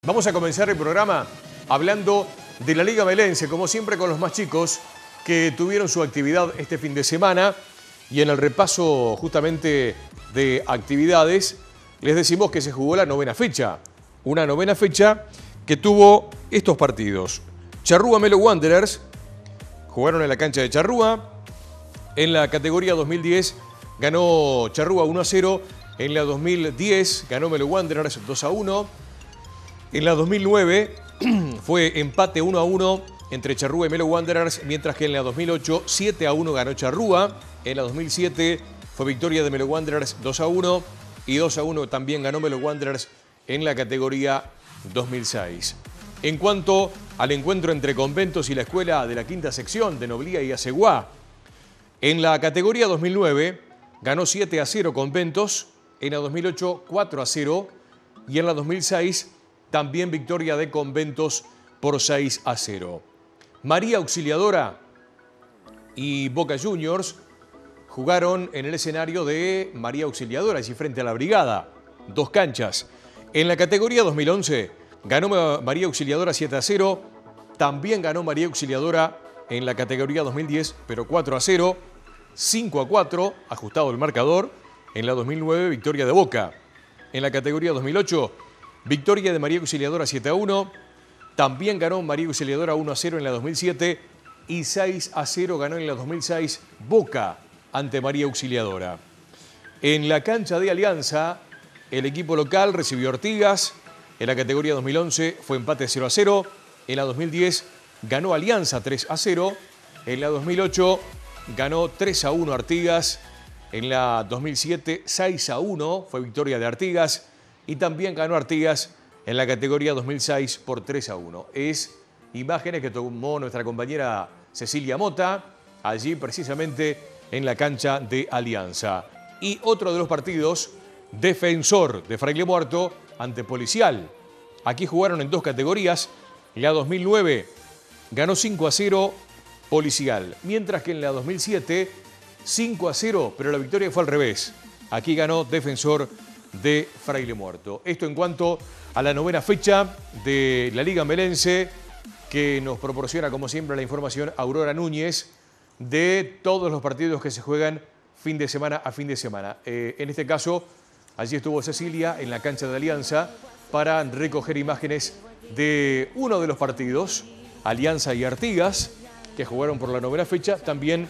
Vamos a comenzar el programa hablando de la Liga Melense, como siempre con los más chicos que tuvieron su actividad este fin de semana. Y en el repaso justamente de actividades, les decimos que se jugó la novena fecha. Una novena fecha que tuvo estos partidos. Charrúa Melo Wanderers jugaron en la cancha de Charrúa. En la categoría 2010 ganó Charrúa 1-0. En la 2010 ganó Melo Wanderers 2-1. En la 2009 fue empate 1-1 entre Charrúa y Melo Wanderers, mientras que en la 2008 7-1 ganó Charrúa. En la 2007 fue victoria de Melo Wanderers 2-1 y 2-1 también ganó Melo Wanderers en la categoría 2006. En cuanto al encuentro entre Conventos y la escuela de la quinta sección de Noblía y Aceguá, en la categoría 2009 ganó 7-0 Conventos, en la 2008 4-0 y en la 2006 también victoria de Conventos por 6-0. María Auxiliadora y Boca Juniors jugaron en el escenario de María Auxiliadora, allí frente a la Brigada, dos canchas. En la categoría 2011 ganó María Auxiliadora 7-0, también ganó María Auxiliadora en la categoría 2010, pero 4-0, 5-4, ajustado el marcador. En la 2009 victoria de Boca. En la categoría 2008 victoria de María Auxiliadora 7-1, también ganó María Auxiliadora 1-0 en la 2007 y 6-0 ganó en la 2006 Boca ante María Auxiliadora. En la cancha de Alianza, el equipo local recibió a Artigas. En la categoría 2011 fue empate 0-0. En la 2010 ganó Alianza 3-0. En la 2008 ganó 3-1 Artigas. En la 2007 6-1 fue victoria de Artigas. Y también ganó Artigas en la categoría 2006 por 3-1. Es imágenes que tomó nuestra compañera Cecilia Mota, allí precisamente en la cancha de Alianza. Y otro de los partidos, Defensor de Fraile Muerto ante Policial. Aquí jugaron en dos categorías. En la 2009 ganó 5-0 Policial, mientras que en la 2007 5-0, pero la victoria fue al revés. Aquí ganó Defensor de Fraile Muerto. Esto en cuanto a la novena fecha de la Liga Melense, que nos proporciona como siempre la información Aurora Núñez de todos los partidos que se juegan fin de semana a fin de semana. En este caso, allí estuvo Cecilia en la cancha de Alianza para recoger imágenes de uno de los partidos, Alianza y Artigas, que jugaron por la novena fecha. También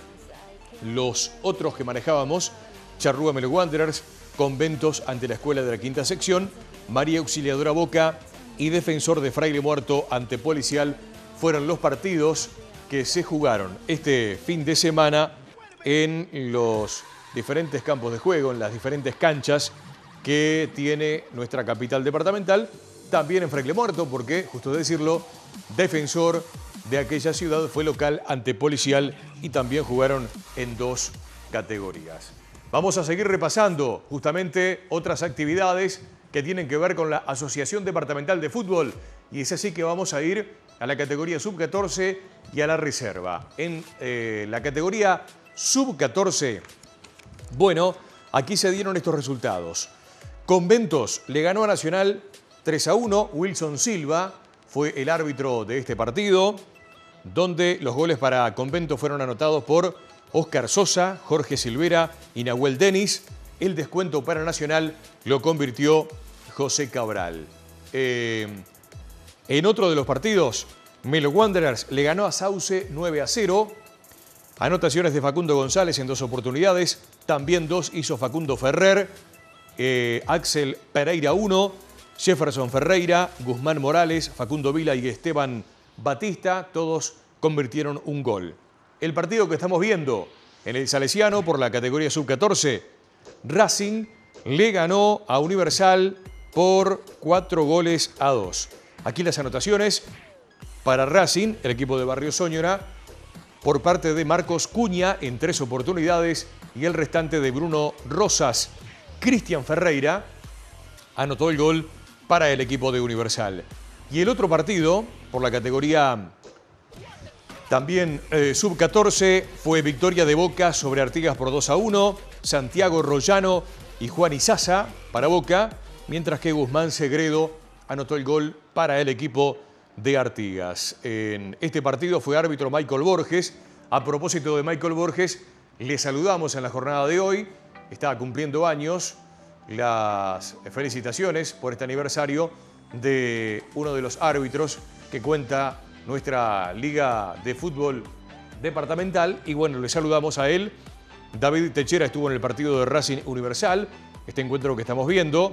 los otros que manejábamos, Charrúa Melo Wanderers, Conventos ante la escuela de la quinta sección, María Auxiliadora Boca y Defensor de Fraile Muerto ante Policial, fueron los partidos que se jugaron este fin de semana en los diferentes campos de juego, en las diferentes canchas que tiene nuestra capital departamental, también en Fraile Muerto, porque, justo decirlo, Defensor de aquella ciudad fue local ante Policial y también jugaron en dos categorías. Vamos a seguir repasando justamente otras actividades que tienen que ver con la Asociación Departamental de Fútbol, y es así que vamos a ir a la categoría sub-14 y a la reserva. En la categoría sub-14, bueno, aquí se dieron estos resultados. Conventos le ganó a Nacional 3-1, Wilson Silva fue el árbitro de este partido, donde los goles para Conventos fueron anotados por Óscar Sosa, Jorge Silvera y Nahuel Denis. El descuento para Nacional lo convirtió José Cabral. En otro de los partidos, Melo Wanderers le ganó a Sauce 9-0. Anotaciones de Facundo González en dos oportunidades. También dos hizo Facundo Ferrer. Axel Pereira 1. Jefferson Ferreira, Guzmán Morales, Facundo Vila y Esteban Batista, todos convirtieron un gol. El partido que estamos viendo en el Salesiano por la categoría sub-14, Racing le ganó a Universal por 4-2. Aquí las anotaciones para Racing, el equipo de Barrio Sóñora, por parte de Marcos Cuña en 3 oportunidades y el restante de Bruno Rosas. Cristian Ferreira anotó el gol para el equipo de Universal. Y el otro partido, por la categoría también sub-14, fue victoria de Boca sobre Artigas por 2-1. Santiago Rollano y Juan Isaza para Boca, mientras que Guzmán Segredo anotó el gol para el equipo de Artigas. En este partido fue árbitro Michael Borges. A propósito de Michael Borges, le saludamos en la jornada de hoy. Está cumpliendo años. Las felicitaciones por este aniversario de uno de los árbitros que cuenta nuestra Liga de Fútbol Departamental. Y bueno, le saludamos a él. David Techera estuvo en el partido de Racing Universal, este encuentro que estamos viendo.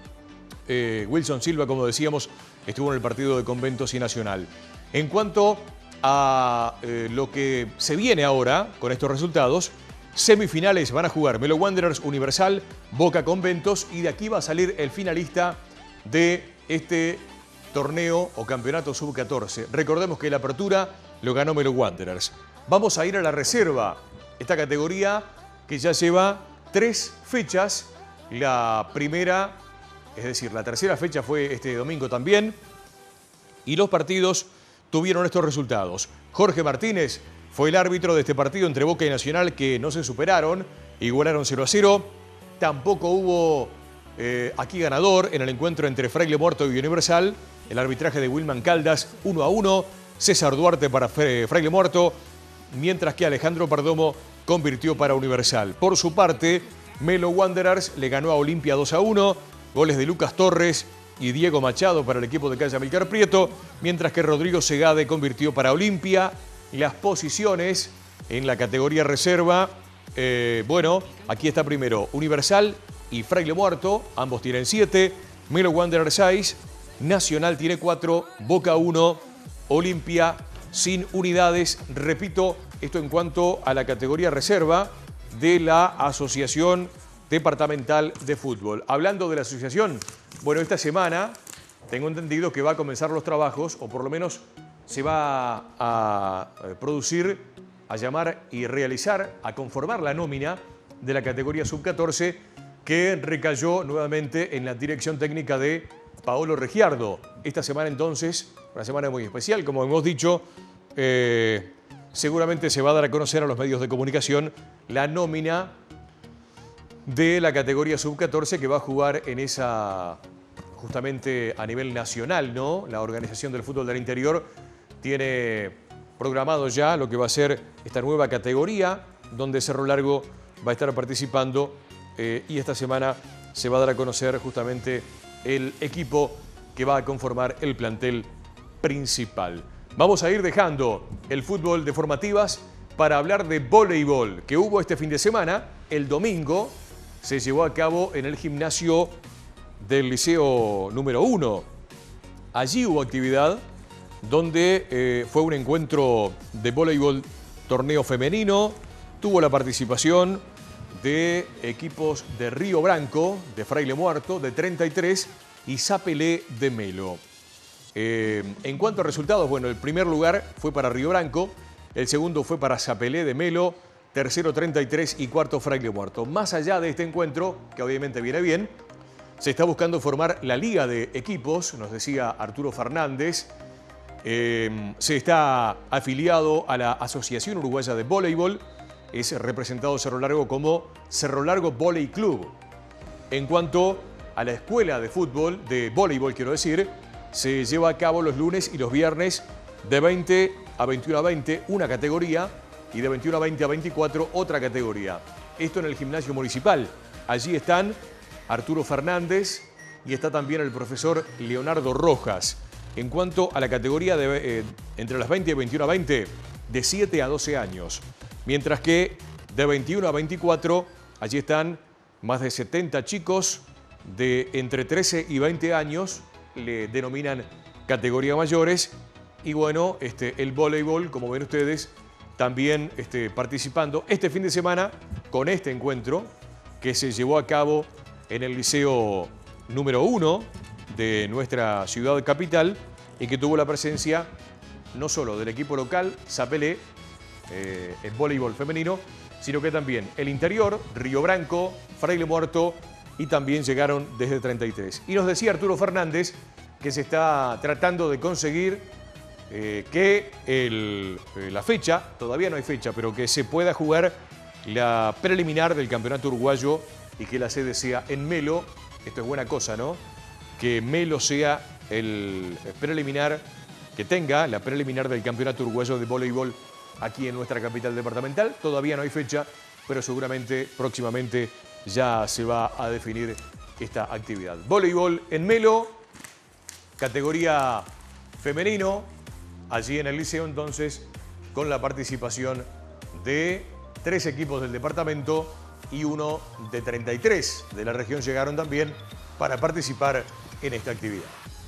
Wilson Silva, como decíamos, estuvo en el partido de Conventos y Nacional. En cuanto a lo que se viene ahora con estos resultados, semifinales van a jugar Melo Wanderers Universal, Boca Conventos, y de aquí va a salir el finalista de este torneo o campeonato sub-14. Recordemos que la apertura lo ganó Melo Wanderers. Vamos a ir a la reserva, esta categoría que ya lleva 3 fechas. La primera, es decir, la tercera fecha fue este domingo también, y los partidos tuvieron estos resultados. Jorge Martínez fue el árbitro de este partido entre Boca y Nacional, que no se superaron, igualaron 0-0. Tampoco hubo aquí ganador en el encuentro entre Fraile Muerto y Universal. El arbitraje de Wilman Caldas, 1-1. César Duarte para Fraile Muerto, mientras que Alejandro Perdomo convirtió para Universal. Por su parte, Melo Wanderers le ganó a Olimpia 2-1. Goles de Lucas Torres y Diego Machado para el equipo de Calle Amílcar Prieto, mientras que Rodrigo Segade convirtió para Olimpia. Las posiciones en la categoría reserva, bueno, aquí está primero Universal y Fraile Muerto, ambos tienen 7, Melo Wanderers 6, Nacional tiene 4, Boca 1, Olimpia sin unidades. Repito, esto en cuanto a la categoría reserva de la Asociación Departamental de Fútbol. Hablando de la asociación, bueno, esta semana tengo entendido que va a comenzar los trabajos, o por lo menos se va a producir, a llamar y realizar, a conformar la nómina de la categoría sub-14, que recayó nuevamente en la dirección técnica de Paolo Regiardo. Esta semana entonces, una semana muy especial, como hemos dicho, seguramente se va a dar a conocer a los medios de comunicación la nómina de la categoría sub-14 que va a jugar en esa, justamente a nivel nacional, ¿no? La Organización del Fútbol del Interior tiene programado ya lo que va a ser esta nueva categoría, donde Cerro Largo va a estar participando, y esta semana se va a dar a conocer justamente el equipo que va a conformar el plantel principal. Vamos a ir dejando el fútbol de formativas para hablar de voleibol, que hubo este fin de semana. El domingo se llevó a cabo en el gimnasio del Liceo número 1. Allí hubo actividad donde fue un encuentro de voleibol torneo femenino. Tuvo la participación de equipos de Río Branco, de Fraile Muerto, de 33 y Zapelé de Melo. En cuanto a resultados, bueno, el primer lugar fue para Río Branco, el segundo fue para Zapelé de Melo, tercero 33 y cuarto Fraile Muerto. Más allá de este encuentro, que obviamente viene bien, se está buscando formar la liga de equipos, nos decía Arturo Fernández. Se está afiliado a la Asociación Uruguaya de Voleibol, es representado Cerro Largo como Cerro Largo Volley Club. En cuanto a la escuela de fútbol, de voleibol quiero decir, se lleva a cabo los lunes y los viernes de 20 a 21 a 20 una categoría y de 21 a 20 a 24 otra categoría. Esto en el gimnasio municipal. Allí están Arturo Fernández y está también el profesor Leonardo Rojas. En cuanto a la categoría de entre las 20 y 21 a 20, de 7 a 12 años. Mientras que de 21 a 24, allí están más de 70 chicos de entre 13 y 20 años, le denominan categoría mayores. Y bueno, el voleibol, como ven ustedes, también participando este fin de semana con este encuentro que se llevó a cabo en el Liceo número 1 de nuestra ciudad capital y que tuvo la presencia no solo del equipo local, Zapelé, en voleibol femenino, sino que también el interior, Río Branco, Fraile Muerto y también llegaron desde 33. Y nos decía Arturo Fernández que se está tratando de conseguir que la fecha, todavía no hay fecha, pero que se pueda jugar la preliminar del campeonato uruguayo y que la sede sea en Melo. Esto es buena cosa, ¿no? Que Melo sea el preliminar, que tenga la preliminar del Campeonato Uruguayo de Voleibol aquí en nuestra capital departamental. Todavía no hay fecha, pero seguramente próximamente ya se va a definir esta actividad. Voleibol en Melo, categoría femenino, allí en el Liceo entonces, con la participación de 3 equipos del departamento y uno de 33 de la región llegaron también para participar en esta actividad.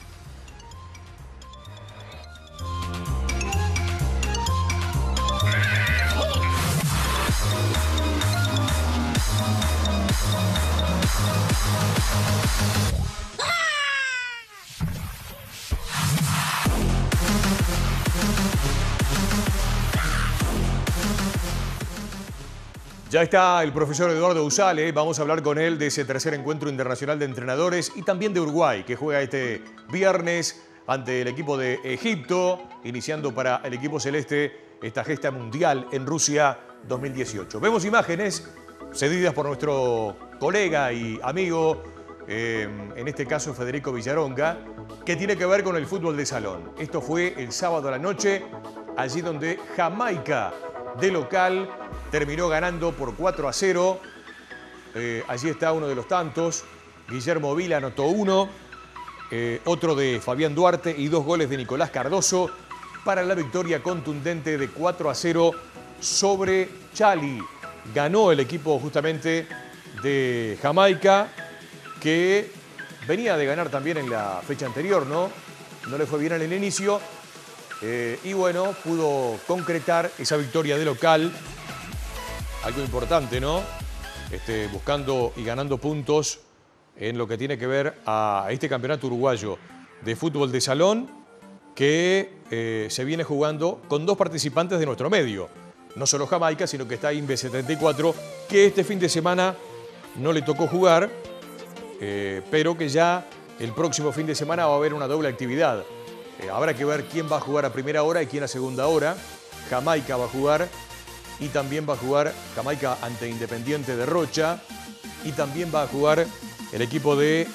Ya está el profesor Eduardo Usal, vamos a hablar con él de ese tercer encuentro internacional de entrenadores y también de Uruguay, que juega este viernes ante el equipo de Egipto, iniciando para el equipo celeste esta gesta mundial en Rusia 2018. Vemos imágenes cedidas por nuestro colega y amigo, en este caso Federico Villaronga, que tiene que ver con el fútbol de salón. Esto fue el sábado a la noche, allí donde Jamaica, de local, terminó ganando por 4-0. Allí está uno de los tantos. Guillermo Vila anotó uno, otro de Fabián Duarte y 2 goles de Nicolás Cardoso para la victoria contundente de 4-0 sobre Chali. Ganó el equipo justamente de Jamaica, que venía de ganar también en la fecha anterior, ¿no? No le fue bien en el inicio. Y bueno, pudo concretar esa victoria de local. Algo importante, ¿no? Buscando y ganando puntos en lo que tiene que ver a este campeonato uruguayo de fútbol de salón que se viene jugando con 2 participantes de nuestro medio. No solo Jamaica, sino que está INVE 74, que este fin de semana no le tocó jugar, pero que ya el próximo fin de semana va a haber una doble actividad. Habrá que ver quién va a jugar a primera hora y quién a segunda hora. Jamaica va a jugar y también va a jugar Jamaica ante Independiente de Rocha y también va a jugar el equipo de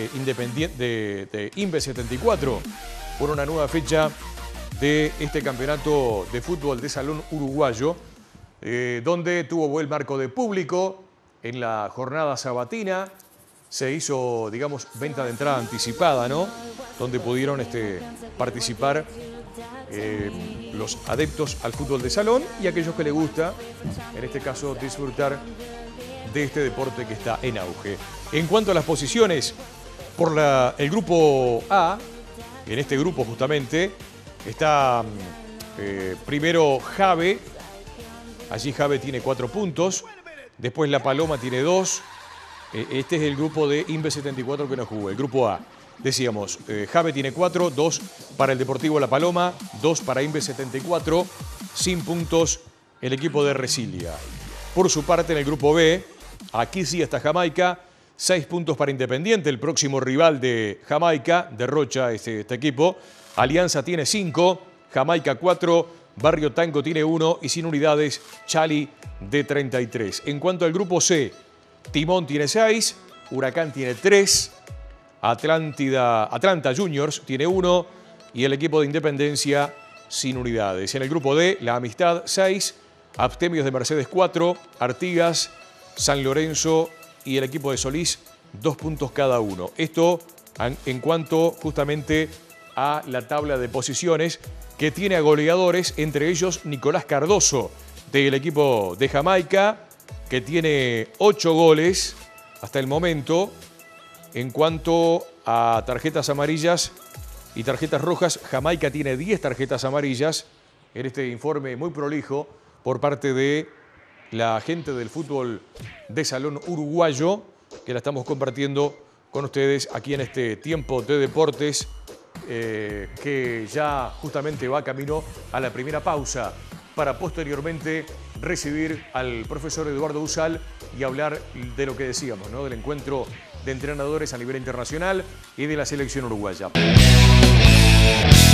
INVE 74 por una nueva fecha de este campeonato de fútbol de salón uruguayo, donde tuvo buen marco de público en la jornada sabatina. Se hizo, digamos, venta de entrada anticipada, ¿no? Donde pudieron participar los adeptos al fútbol de salón y aquellos que les gusta, en este caso, disfrutar de este deporte que está en auge. En cuanto a las posiciones, por el grupo A, en este grupo justamente, está primero Jave. Allí Jave tiene 4 puntos. Después La Paloma tiene 2. Este es el grupo de INVE 74 que no jugó, el grupo A. Decíamos, Jave tiene 4, 2 para el Deportivo La Paloma, 2 para INVE 74, sin puntos el equipo de Resilia. Por su parte, en el grupo B, aquí sí está Jamaica, 6 puntos para Independiente, el próximo rival de Jamaica, de Rocha, este equipo. Alianza tiene 5, Jamaica 4, Barrio Tango tiene 1 y sin unidades, Chali de 33. En cuanto al grupo C, Timón tiene 6, Huracán tiene 3, Atlanta Juniors tiene 1 y el equipo de Independencia sin unidades. En el grupo D, La Amistad 6, Abstemios de Mercedes 4, Artigas, San Lorenzo y el equipo de Solís 2 puntos cada uno. Esto en cuanto justamente a la tabla de posiciones que tiene a goleadores, entre ellos Nicolás Cardoso del equipo de Jamaica, que tiene 8 goles hasta el momento. En cuanto a tarjetas amarillas y tarjetas rojas, Jamaica tiene 10 tarjetas amarillas en este informe muy prolijo por parte de la gente del fútbol de salón uruguayo, que la estamos compartiendo con ustedes aquí en este tiempo de deportes, que ya justamente va camino a la primera pausa para posteriormente recibir al profesor Eduardo Usal y hablar de lo que decíamos, ¿no? Del encuentro de entrenadores a nivel internacional y de la selección uruguaya.